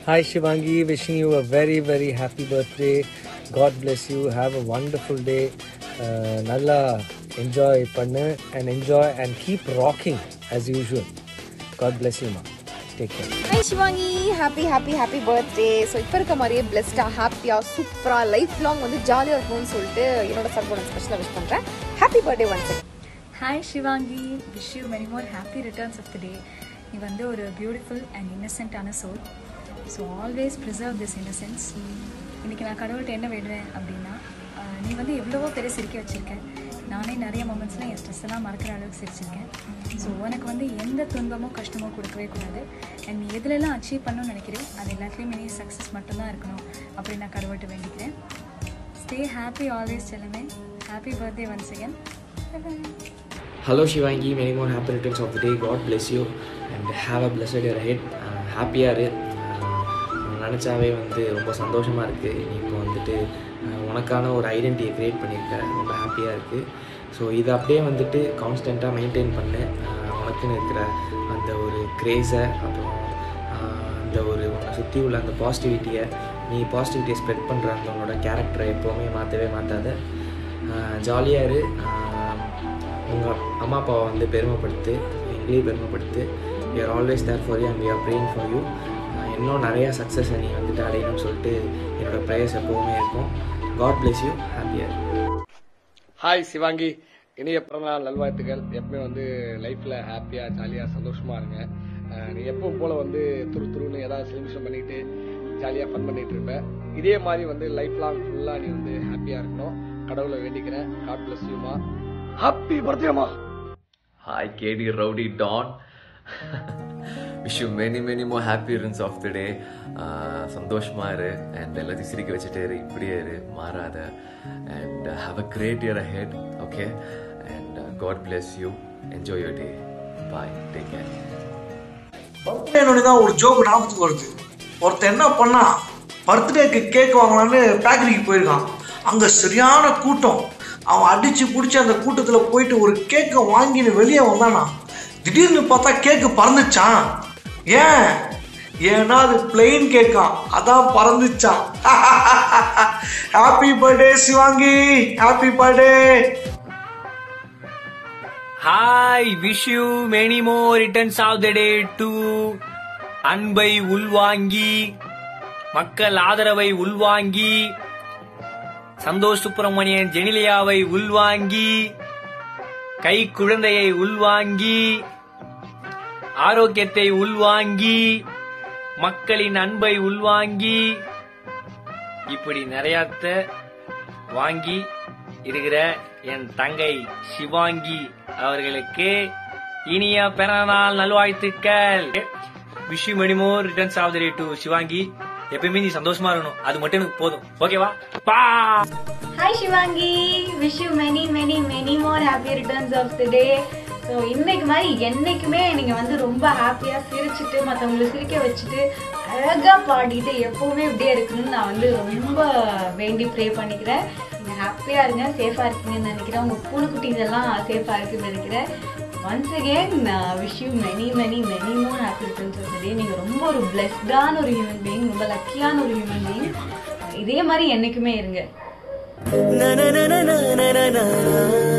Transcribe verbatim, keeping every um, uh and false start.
Hi Shivangi, wishing you a very very happy birthday. God bless you. Have a wonderful day. Uh, Nalla enjoy pannu and enjoy and keep rocking as usual. God bless you, ma. Take care. Hi Shivangi, happy happy happy birthday. So இப்ப இருக்க மாதிரியே blessed ஆ happy-ஆ சூப்பரா life long வந்து ஜாலியா இருக்கணும்னு சொல்லிட்டு என்னோட சர்போன ஸ்பெஷலா விஷ் பண்றேன். Happy birthday once again. Hi Shivangi, wish you many more happy returns of the day. நீ வந்து ஒரு beautiful and innocent ஆன soul. So always preserve this innocence. இன்னைக்கு நான் கடவுள்கிட்ட என்ன வேண்டுவேன் அப்படின்னா, நீ வந்து எவ்வளவோ பேரை சிரிக்க வச்சிருக்கேன். நானே நிறைய மொமெண்ட்ஸ்லாம் என் ஸ்ட்ரெஸ் எல்லாம் மறக்கிற அளவுக்கு சிரிச்சிருக்கேன். ஸோ உனக்கு வந்து எந்த துன்பமோ கஷ்டமோ கொடுக்கவே கூடாது. அண்ட் நீ எதுலெல்லாம் அச்சீவ் பண்ணணும்னு நினைக்கிறேன் அது எல்லாத்துலேயுமே நீ சக்ஸஸ் மட்டும்தான் இருக்கணும் அப்படின்னு நான் கடவுள்கிட்ட வேண்டிக்கிறேன். ஸ்டே ஹாப்பி ஆல்வேஸ் செல்லமே. Happy birthday once again. Hello Shivangi, many more happy returns of the day. God bless you and have a blessed year ahead. ஹாப்பியாக இரு. நினச்சாவே வந்து ரொம்ப சந்தோஷமாக இருக்குது. நீ இப்போ வந்துட்டு உனக்கான ஒரு ஐடென்டிட்டியை க்ரியேட் பண்ணியிருக்க, ரொம்ப ஹாப்பியாக இருக்குது. ஸோ இதை அப்படியே வந்துட்டு கான்ஸ்டண்ட்டாக மெயின்டைன் பண்ணு. உனக்குன்னு இருக்கிற அந்த ஒரு க்ரேஸை, அப்புறம் அந்த ஒரு உன்னை சுற்றி உள்ள அந்த பாசிட்டிவிட்டியை, நீ பாசிட்டிவிட்டியை ஸ்ப்ரெட் பண்ணுற அந்த உன்னோட கேரக்டரை எப்போவுமே மாற்றவே மாற்றாத. ஜாலியாக இரு. உங்கள் அம்மா அப்பாவை வந்து பெருமைப்படுத்து, எங்களையும் பெருமைப்படுத்து. we are always there for you and we are praying for you. இன்னும் நிறையா சக்ஸஸை நீ வந்துட்டு அடையணும்னு சொல்லிட்டு என்னோடய ப்ரேயர்ஸ் எப்போவுமே இருக்கும். God bless you. ஹாப்பியாக. ஹாய் சிவாங்கி, இனிய பிறந்தநாள் நல்வாழ்த்துக்கள். எப்பவுமே வந்து லைஃப்பில் ஹாப்பியாக ஜாலியாக சந்தோஷமாக இருங்க. நீ எப்பவும் போல் வந்து துரு துருன்னு ஏதாவது செலிப்ரேஷன் பண்ணிட்டு ஜாலியாக ஃபன் பண்ணிகிட்டு இருப்பேன். இதே மாதிரி வந்து லைஃப் லாங் ஃபுல்லாக நீ வந்து ஹாப்பியாக இருக்கணும். கடவுளை வேண்டிக்கிறேன். காட் பிளஸ் யூமா. ஹாப்பி பர்த்டேமா. Hi K D Rowdy Don. Wish you many many more happy returns of the day. சந்தோஷமா இரு and எல்லாத்தையும் சிரிக்க வச்சுட்டே இரு, இப்படியே இரு, மாறாத. and uh, have a great year ahead, okay? and uh, God bless you. Enjoy your day. Bye. Take care. Birthday தான் ஒரு ஜோக் ஞாபகத்துக்கு வருது. ஒருத்தர் என்ன பண்ணா, பர்த்டேக்கு கேக் வாங்கலான்னு பேக்கரிக்கு போயிருக்கான். அங்கே சரியான கூட்டம். அவன் அடிச்சு பிடிச்சி அந்த கூட்டத்தில் போயிட்டு ஒரு கேக்கை வாங்கின்னு வெளியே வந்தானா, திடீர்னு பார்த்தா கேக்கு பறந்துச்சான். ஏன்? ஏன்னா அது பிளெயின் கேக்கா, அதான் பறந்துச்சான். Happy birthday Shivangi, happy birthday. Hi, wish you many more returns of the day to அன்பை உள்வாங்கி, மக்கள் ஆதரவை உள்வாங்கி, சந்தோஷ் சுப்பிரமணியன் ஜெனிலியாவை உள்வாங்கி, கை குழந்தையை உள்வாங்கி, ஆரோக்கியத்தை உள்வாங்கி, மக்களின் அன்பை உள்வாங்கி, இப்படி நிறையாத்த வாங்கி இருக்கிற என் தங்கை சிவாங்கி அவர்களுக்கு இனிய பிறந்தநாள் நல்வாழ்த்துக்கள். Wish you many more returns of the day to Shivangi. எப்பயுமே நீ சந்தோஷமா இருக்கணும், அது மட்டும் எனக்கு போதும். ஓகேவா? பா. Hi Shivangi, wish you many many many more happy returns of the day. So இன்னைக்கு மாதிரி என்னைக்குமே நீங்க வந்து ரொம்ப ஹாப்பியா சிரிச்சுட்டு மற்றவங்களை சிரிக்க வச்சுட்டு அழகா பாடிட்டு எப்பவுமே இப்படியே இருக்குன்னு நான் வந்து ரொம்ப வேண்டி ப்ரே பண்ணிக்கிறேன். நீங்க ஹாப்பியா இருங்க, சேஃபா இருக்கீங்கன்னு நினைக்கிறேன். உங்க பூனைக்குட்டிஸ் எல்லாம் சேஃபா இருக்குன்னு நினைக்கிறேன். Once again wish you many many many more happy returns of the day. நீங்க ரொம்ப ஒரு பிளஸ்டான ஒரு ஹியூமன் பீயிங், ரொம்ப லக்கியான ஒரு ஹியூமன் பீயிங். இதே மாதிரி என்னைக்குமே இருங்க.